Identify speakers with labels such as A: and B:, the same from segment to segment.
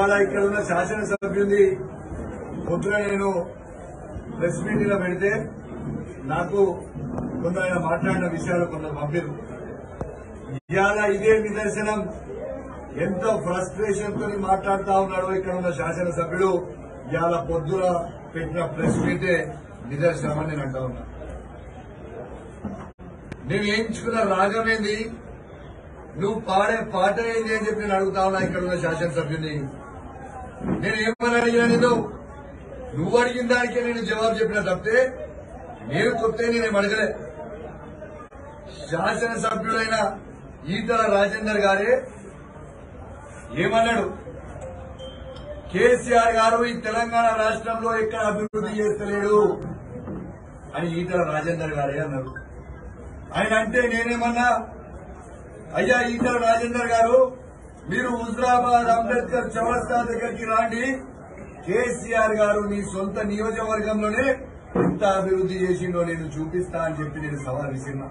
A: ఇవాళ ఇక్కడ ఉన్న శాసనసభ్యుని పొద్దున నేను ప్రెస్ మీట్ లో పెడితే నాకు కొంత ఆయన మాట్లాడిన విషయాలు కొందరు పంపారు. ఇవాళ ఇదే నిదర్శనం ఎంతో ఫ్రస్ట్రేషన్ తో మాట్లాడుతా ఉన్నాడో ఇక్కడ ఉన్న శాసనసభ్యుడు ఇవాళ పొద్దున పెట్టిన ప్రెస్ మీటే నిదర్శనం అని నేను అంటా ఉన్నా. నేను ఎంచుకున్న రాగం ఏంది, నువ్వు పాడే పాట ఏంది అని చెప్పి నేను అడుగుతా ఉన్నా ఇక్కడ ఉన్న శాసనసభ్యుని. నేను ఏమని అడిగినా నువ్వు అడిగిన దానికే నేను జవాబు చెప్పిన తప్పితే నేను కొత్త నేనేం అడగలే. శాసనసభ్యుడైన ఈటల రాజేందర్ గారే ఏమన్నాడు, కేసీఆర్ గారు ఈ తెలంగాణ రాష్ట్రంలో ఎక్కడ అభివృద్ధి చేస్తలేడు అని ఈటల రాజేందర్ గారే అన్నారు. ఆయన అంటే నేనేమన్నా, అయ్యా ఈటల రాజేందర్ గారు మీరు హుజరాబాద్ అంబేద్కర్ చౌరస్తా దగ్గరికి రాండి, కేసీఆర్ గారు మీ సొంత నియోజకవర్గంలోనే ఎంత అభివృద్ధి చేసిండో నేను చూపిస్తా అని చెప్పి నేను సవాల్ విసిన్నా.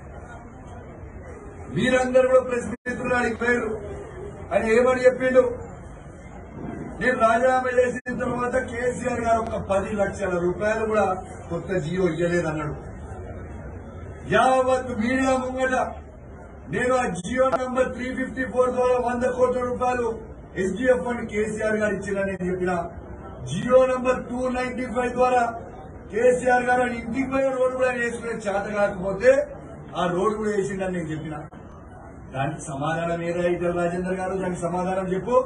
A: మీరందరూ కూడా ప్రెస్ మిత్రులు అడిగిపోయారు. ఆయన ఏమని చెప్పిండు, నేను రాజీనామా చేసిన తర్వాత కేసీఆర్ గారు ఒక 10 లక్షల రూపాయలు కూడా కొత్త జియో ఇయ్యలేదన్నాడు. యావత్ మీడియా ముంగట నేను ఆ జియో నంబర్ 354 ద్వారా 100 కోట్ల రూపాయలు ఎస్డీఎఫ్ ఫండ్ కేసీఆర్ గారు ఇచ్చిందని చెప్పిన. జియో నంబర్ 295 ద్వారా కేసీఆర్ గారు ఇంటికి పోయే రోడ్డు కూడా వేసుకునే చేత కాకపోతే ఆ రోడ్డు కూడా వేసిండని నేను చెప్పిన. దానికి సమాధానం ఏదా ఈటల రాజేందర్ గారు? దానికి సమాధానం చెప్పు.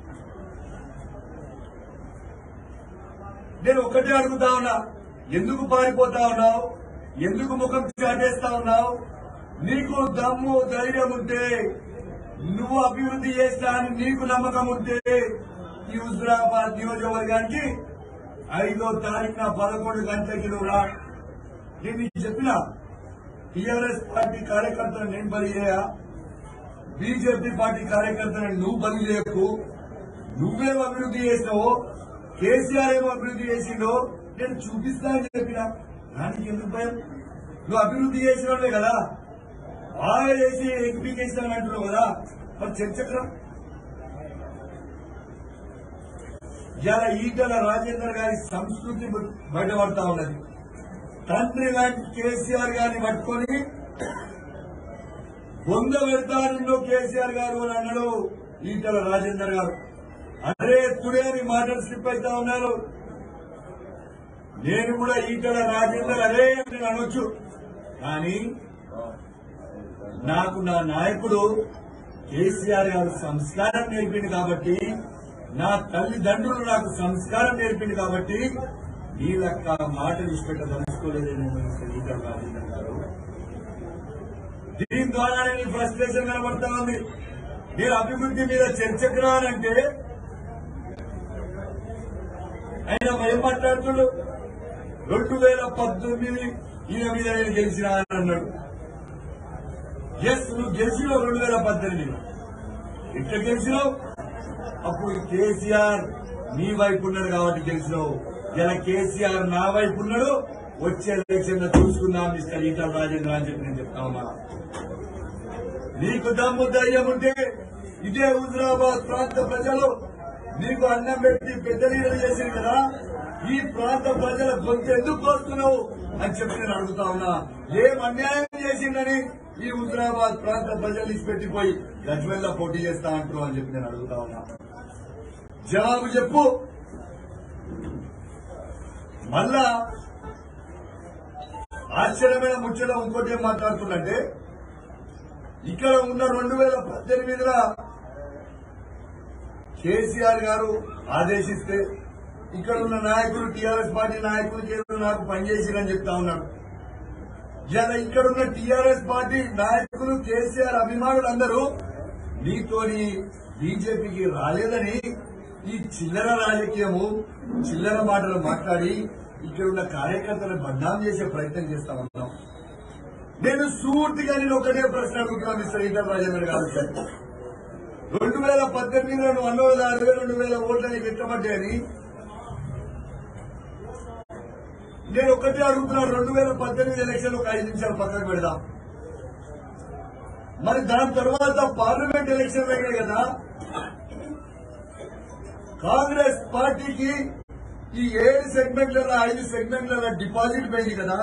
A: నేను ఒక్కటే అడుగుతా ఉన్నా, ఎందుకు పారిపోతా ఉన్నావు? ఎందుకు ముఖం చాటేస్తా ఉన్నావు? నీకు దమ్ము ధైర్యం ఉంటే, నువ్వు అభివృద్ధి చేస్తా అని నీకు నమ్మకం ఉంటే ఈ హుజరాబాద్ నియోజకవర్గానికి 5వ తారీఖున 11 గంటలకి నువ్వు రా. నేను నీకు చెప్పిన టీఆర్ఎస్ పార్టీ కార్యకర్తలను నేను బలి చేయా, బీజేపీ పార్టీ కార్యకర్తలను నువ్వు బలి చేయకు. నువ్వేం అభివృద్ధి చేసినావో, కేసీఆర్ ఏమో అభివృద్ధి చేసిండో నేను చూపిస్తా అని చెప్పిన. దానికి ఎందుకు భయం? నువ్వు అభివృద్ధి చేసినోడే కదా, బాగా చేసి ఎంపీకేసాను అంటున్నావు కదా, మరి చర్చక్రం. ఇలా ఈటల రాజేందర్ గారి సంస్కృతి బయటపడతా ఉన్నది. తండ్రి లాంటి కేసీఆర్ గారిని పట్టుకొని బొంద పెడతారు కేసీఆర్ గారు అని అన్నాడు ఈటల రాజేందర్ గారు. అరే తుడే అని మాటలు స్లిప్ అవుతా ఉన్నారు. నేను కూడా ఈటల రాజేందర్ అరే నేను అనొచ్చు, కానీ నాకు నా నాయకుడు కేసీఆర్ గారు సంస్కారం నేర్పింది కాబట్టి, నా తల్లిదండ్రులు నాకు సంస్కారం నేర్పింది కాబట్టి వీళ్ళక్క మాట విడిచిపెట్టదలుచుకోలేదేమో ఈటల రాజేందర్ గారు. దీని ద్వారానే నీ ఫ్రస్ట్రేషన్ కనబడతా ఉంది. నేను అభివృద్ధి మీద చర్చకు రానంటే ఆయన ఏం మాట్లాడుతుడు, 2019 ఈయన మీద నేను గెలిచినా అని అన్నాడు. ఎస్, నువ్వు గెలిచినావు 2018. ఎట్లా గెలిచినావు? అప్పుడు కేసీఆర్ నీ వైపు ఉన్నాడు కాబట్టి గెలిచినావు. ఇలా కేసీఆర్ నా వైపు ఉన్నాడు, వచ్చే ఎలక్షన్ చూసుకుందాం మిస్టర్ ఈటల రాజేంద్ర అని చెప్పి నేను చెప్తా ఉన్నా. నీకు దమ్ము ధైర్యం ఉంటే ఇదే హుజరాబాద్ ప్రాంత ప్రజలు నీకు అన్నం పెట్టి పెద్ద లీడర్ చేసింది కదా, ఈ ప్రాంత ప్రజల గొంతు ఎందుకు కోస్తున్నావు అని చెప్పి నేను అడుగుతా ఉన్నా. ఏం అన్యాయం చేసిందని ఈ హుజరాబాద్ ప్రాంత ప్రజలు ఇచ్చిపెట్టిపోయి గజ్వేల్ లో పోటీ చేస్తా అంటున్నావు అని చెప్పి నేను అడుగుతా ఉన్నా. జవాబు చెప్పు. మళ్ళా ఆశ్చర్యమైన ముచ్చట ఇంకోటి ఏం మాట్లాడుతుందంటే, ఇక్కడ ఉన్న 2018లో కేసీఆర్ గారు ఆదేశిస్తే ఇక్కడ ఉన్న నాయకులు, టీఆర్ఎస్ పార్టీ నాయకులు నాకు పనిచేసిరని చెప్తా ఉన్నాడు. ఇలా ఇక్కడ ఉన్న టీఆర్ఎస్ పార్టీ నాయకులు, కేసీఆర్ అభిమానులందరూ నీతోని బీజేపీకి రాలేదని ఈ చిల్లర రాజకీయము, చిల్లర మాటలు మాట్లాడి ఇక్కడ ఉన్న కార్యకర్తలను బద్నాం చేసే ప్రయత్నం చేస్తా ఉన్నాం. నేను సూర్తిగా నేను ఒకటే ప్రశ్న అడుగుతున్నా మిస్టర్ ఈటల రాజేందర్ గారు. 2018లో నువ్వు అన్నోవేళ 62,000 ఓట్లని వెట్టబడ్డాయని నేను ఒకటే అడుగుతున్నాను. 2018 ఎలక్షన్ ఒక 5 నిమిషాలు పక్కకు పెడదాం. మరి దాని తర్వాత పార్లమెంట్ ఎలక్షన్ అయినాయి కదా, కాంగ్రెస్ పార్టీకి ఈ 7 సెగ్మెంట్లలో 5 సెగ్మెంట్లలో డిపాజిట్ పోయింది కదా.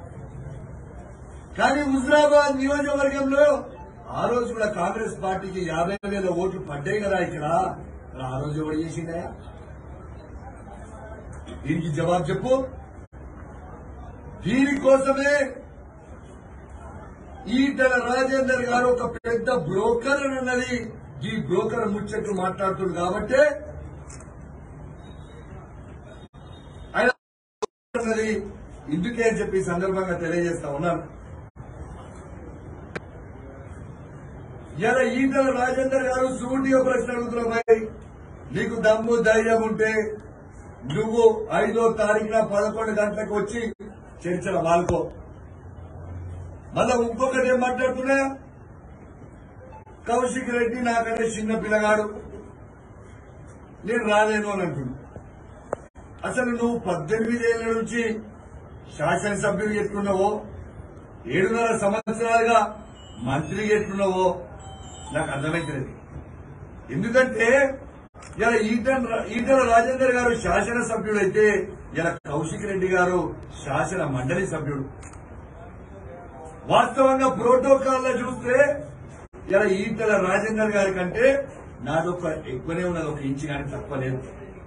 A: కానీ హుజురాబాద్ నియోజకవర్గంలో ఆ రోజు కూడా కాంగ్రెస్ పార్టీకి 50,000 ఓట్లు పడ్డాయి కదా. ఇక్కడ ఆ రోజు ఎవరు చేసిందా? దీనికి జవాబు చెప్పు. దీనికోసమే ఈటల రాజేందర్ గారు ఒక పెద్ద బ్రోకర్ అన్నది ఈ బ్రోకర్ ముచ్చట్లు మాట్లాడుతుంది కాబట్టి ఆయన ఇందుకే అని చెప్పి సందర్భంగా తెలియజేస్తా ఉన్నాను. ఇలా ఈటల రాజేందర్ గారు సూటిగా ప్రశ్న అడుగుతున్నాయి. నీకు దమ్ము ధైర్యం ఉంటే నువ్వు 5వ తారీఖున 11 గంటలకు వచ్చి చర్చల వాల్కో. మళ్ళా ఇంకొకటి ఏం మాట్లాడుతున్నా, కౌశిక్ రెడ్డి నాకంటే చిన్న పిల్లగాడు, నేను రాలేను అని అంటున్నా. అసలు నువ్వు 18 ఏళ్ల నుంచి శాసనసభ్యులు ఎట్లున్నావో, 7.5 సంవత్సరాలుగా మంత్రి ఎట్లున్నావో నాకు అర్థమైతలేదు. ఎందుకంటే ఇలా ఈటల రాజేందర్ గారు శాసనసభ్యుడైతే ఇలా కౌశిక్ రెడ్డి గారు శాసన మండలి సభ్యుడు. వాస్తవంగా ప్రోటోకాల్ లో చూస్తే ఇలా ఈటల రాజేందర్ గారి కంటే నాదొక ఎక్కువనే ఉన్నది, 1 ఇంచు కానీ తక్కువ లేదు.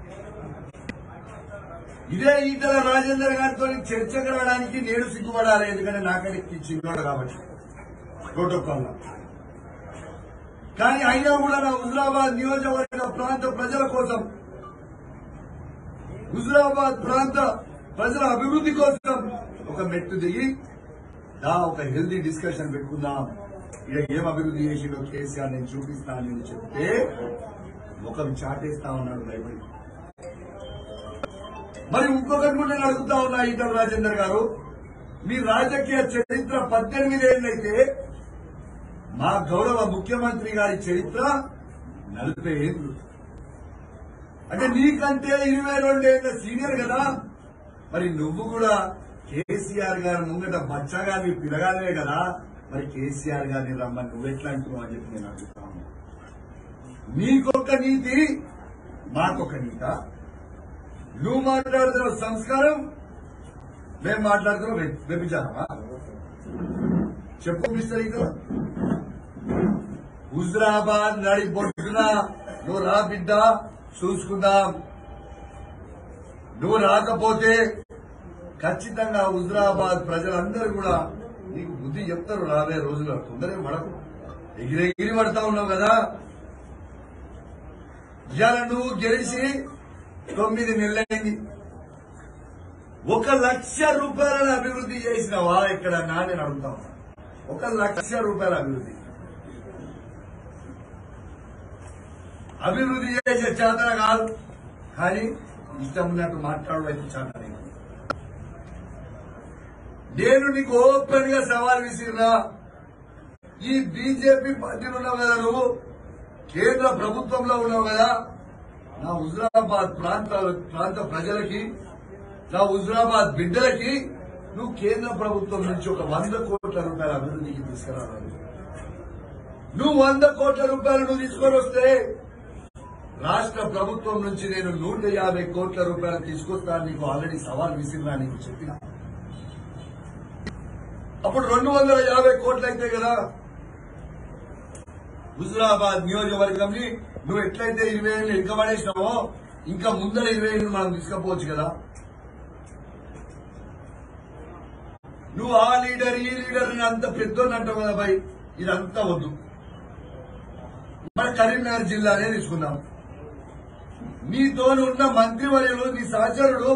A: ఇదే ఈటల రాజేందర్ గారితో చర్చ కలవడానికి నేను సిగ్గుపడాలి, ఎందుకంటే నాకంటే చిన్నోడు కాబట్టి ప్రోటోకాల్ లో. కానీ అయినా కూడా నా హుజురాబాద్ నియోజకవర్గ ప్రాంత ప్రజల కోసం, హుజురాబాద్ ప్రాంత ప్రజల అభివృద్ధి కోసం ఒక మెట్టు దిగి ఒక హెల్దీ డిస్కషన్ పెట్టుకుందాం. ఇక ఏం అభివృద్ధి చేసిందో కేసీఆర్ నేను చూపిస్తానని చెప్తే ఒకరు చాటేస్తా ఉన్నాడు భయపడి. మరి ఇంకొకటి కూడా నేను అడుగుతా ఉన్నా, ఈటల రాజేందర్ గారు మీ రాజకీయ చరిత్ర 18 ఏళ్లైతే మా గౌరవ ముఖ్యమంత్రి గారి చరిత్ర 40 ఏళ్లు. అంటే నీకంటే 22 ఏళ్ల సీనియర్ కదా. మరి నువ్వు కూడా కేసీఆర్ గారి ముంగట బచ్చగాని పిలగానే కదా. మరి కేసీఆర్ గారిని రమ్మని నువ్వెట్లా అంటున్నావు అని చెప్పి నేను అడుగుతాను. నీకొక నీతి, మాకొక నీత. నువ్వు మాట్లాడుతున్న సంస్కారం, మేము మాట్లాడుతున్నాం వ్యభిచారమా? చెప్పు మిస్టర్ ఈటల. హుజురాబాద్ నడి బొట్టున నువ్వు రా బిడ్డ, చూసుకుందాం. నువ్వు రాకపోతే ఖచ్చితంగా హుజురాబాద్ ప్రజలందరూ కూడా నీకు బుద్ధి చెప్తారు రాబోయే రోజుల్లో. తొందరగా పడకు, ఎగిరెగిరి పడతా ఉన్నావు కదా. ఇవాళ నువ్వు గెలిచి 9 నెలలైంది. 1,00,000 రూపాయలను అభివృద్ధి చేసినవా ఇక్కడ? నేను అడుగుతా ఉన్నా, 1,00,000 రూపాయల అభివృద్ధి చేసే చేతన కాదు, కానీ ఇష్టం ఉన్నట్టు మాట్లాడడం అయితే చేతనే. నేను నీకు ఓపెన్ గా సవాల్ విసిరినా, ఈ బీజేపీ పార్టీలో ఉన్నావు కదా, నువ్వు కేంద్ర ప్రభుత్వంలో ఉన్నావు కదా. నా హుజురాబాద్ ప్రాంత ప్రజలకి, నా హుజురాబాద్ బిడ్డలకి నువ్వు కేంద్ర ప్రభుత్వం నుంచి ఒక 100 కోట్ల రూపాయల అభివృద్ధికి తీసుకురావాలి. నువ్వు 100 కోట్ల రూపాయలు నువ్వు తీసుకొని వస్తే రాష్ట్ర ప్రభుత్వం నుంచి నేను 150 కోట్ల రూపాయలు తీసుకొస్తాను. నీకు ఆల్రెడీ సవాల్ విసిరినా, నీకు చెప్పిన. అప్పుడు 250 కోట్లు అయితే కదా. హుజురాబాద్ నియోజకవర్గంని నువ్వు ఎట్లయితే 20 ఏళ్ళు ఎక్కబడేసినావో ఇంకా ముందర 20 ఏళ్ళు మనం తీసుకపోవచ్చు కదా. నువ్వు ఆ లీడర్ ఈ లీడర్ అంత పెద్దోని అంటావు కదా భయ్. ఇదంతా వద్దు. మన కరీంనగర్ జిల్లానే తీసుకుందాం. నీతో ఉన్న మంత్రివర్యులు, నీ సహచరుడు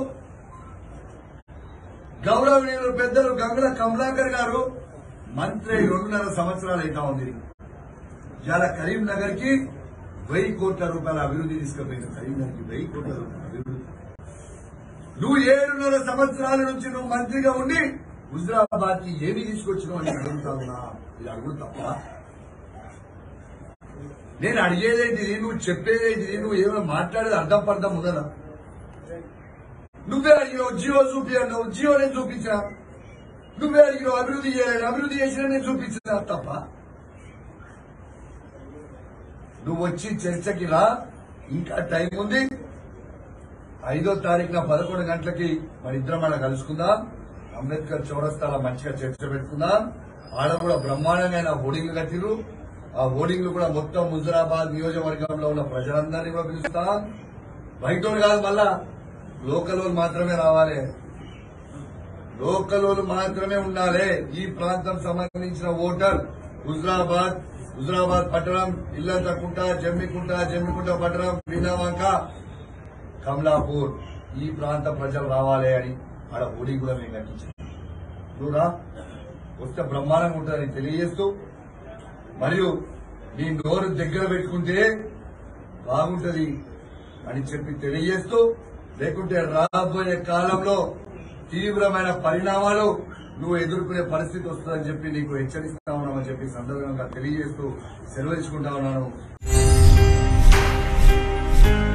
A: గౌరవనీయులు పెద్దలు గంగుల కమలాకర్ గారు మంత్రి 2.5 సంవత్సరాలు అయితా ఉంది. ఇలా కరీంనగర్ కి 1000 కోట్ల రూపాయల అభివృద్ధి తీసుకుపోయింది. కరీంనగర్ కి 1000 కోట్ల రూపాయల అభివృద్ధి. నువ్వు 7.5 సంవత్సరాల నుంచి నువ్వు మంత్రిగా ఉండి హుజురాబాద్ కి ఏమి తీసుకొచ్చినావు అని అడుగుతా ఉన్నా. ఇది అడుగుడు తప్ప. నేను అడిగేదేంటిది, నువ్వు చెప్పేదేంటిది, నువ్వు ఏమైనా మాట్లాడేది అర్థం పర్థం ఉండదా? నువ్వే అడిగినావు జియో చూపి అన్నావు, జియో నేను చూపించా. నువ్వే అడిగినావు అభివృద్ధి చేయాలని, అభివృద్ధి చేసినా నేను చూపించా తప్ప. నువ్వు వచ్చి చర్చకి రా, ఇంకా టైం ఉంది. 5వ తారీఖున 11 గంటలకి మన ఇద్దరం ఆడ కలుసుకుందాం. అంబేద్కర్ చౌరస్తాలో మంచిగా చర్చ పెట్టుకుందాం. ఆడ కూడా బ్రహ్మాండమైన హోర్డింగ్లు కట్టిరు. ఆ హోర్డింగ్లు కూడా మొత్తం హుజూరాబాద్ నియోజకవర్గంలో ఉన్న ప్రజలందరినీ కూడా పిలుస్తాం. బయటోళ్ళు కాదు, మళ్ళా లోకల్ వాళ్ళు మాత్రమే రావాలి, లోకల్ వాళ్ళు మాత్రమే ఉండాలి. ఈ ప్రాంతం సంబంధించిన ఓటర్ హుజూరాబాద్ పట్టణం, ఇల్లంతకుంట, జమ్మికుంట పట్టణం, వీణావంక, కమలాపూర్ ఈ ప్రాంత ప్రజలు రావాలి అని ఆడ హోర్డింగ్ కూడా మేము కట్టించాం. నువ్వురా వస్తే బ్రహ్మాండంగా ఉంటుందని తెలియజేస్తూ, మరియు నీ నోరు దగ్గర పెట్టుకుంటే బాగుంటది అని చెప్పి తెలియజేస్తూ, లేకుంటే రాబోయే కాలంలో తీవ్రమైన పరిణామాలు నువ్వు ఎదుర్కొనే పరిస్థితి వస్తుందని చెప్పి నీకు హెచ్చరిస్తా ఉన్నామని చెప్పి సందర్భంగా తెలియజేస్తూ సెలవు తీసుకుంటా ఉన్నాను.